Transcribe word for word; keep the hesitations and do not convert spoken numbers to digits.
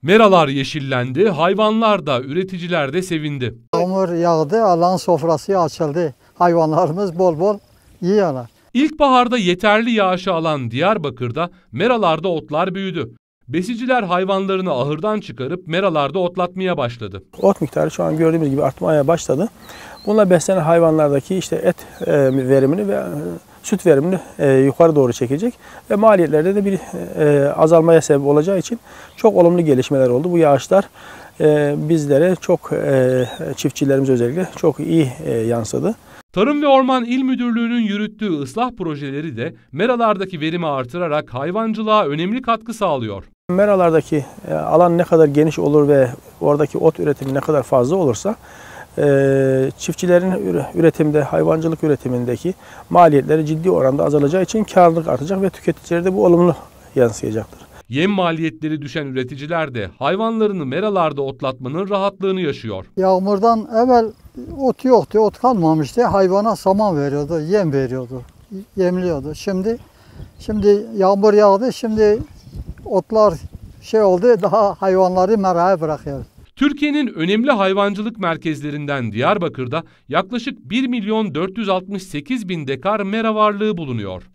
Meralar yeşillendi, hayvanlar da, üreticiler de sevindi. Yağmur yağdı, Allah'ın sofrası açıldı. Hayvanlarımız bol bol yiyorlar. İlkbaharda yeterli yağışı alan Diyarbakır'da meralarda otlar büyüdü. Besiciler hayvanlarını ahırdan çıkarıp meralarda otlatmaya başladı. Ot miktarı şu an gördüğümüz gibi artmaya başladı. Bununla beslenen hayvanlardaki işte et e, verimini ve e, süt verimini e, yukarı doğru çekecek ve maliyetlerde de bir e, azalmaya sebep olacağı için çok olumlu gelişmeler oldu. Bu yağışlar e, bizlere çok e, çiftçilerimiz özellikle çok iyi e, yansıdı. Tarım ve Orman İl Müdürlüğü'nün yürüttüğü ıslah projeleri de meralardaki verimi artırarak hayvancılığa önemli katkı sağlıyor. Meralardaki alan ne kadar geniş olur ve oradaki ot üretimi ne kadar fazla olursa e, çiftçilerin üretimde, hayvancılık üretimindeki maliyetleri ciddi oranda azalacağı için karlılık artacak ve tüketicilere de bu olumlu yansıyacaktır. Yem maliyetleri düşen üreticiler de hayvanlarını meralarda otlatmanın rahatlığını yaşıyor. Yağmurdan evvel ot yoktu, ot kalmamıştı. Hayvana saman veriyordu, yem veriyordu, yemliyordu. Şimdi şimdi yağmur yağdı, şimdi otlar şey oldu, daha hayvanları meraya bırakıyoruz. Türkiye'nin önemli hayvancılık merkezlerinden Diyarbakır'da yaklaşık bir milyon dört yüz altmış sekiz bin dekar mera varlığı bulunuyor.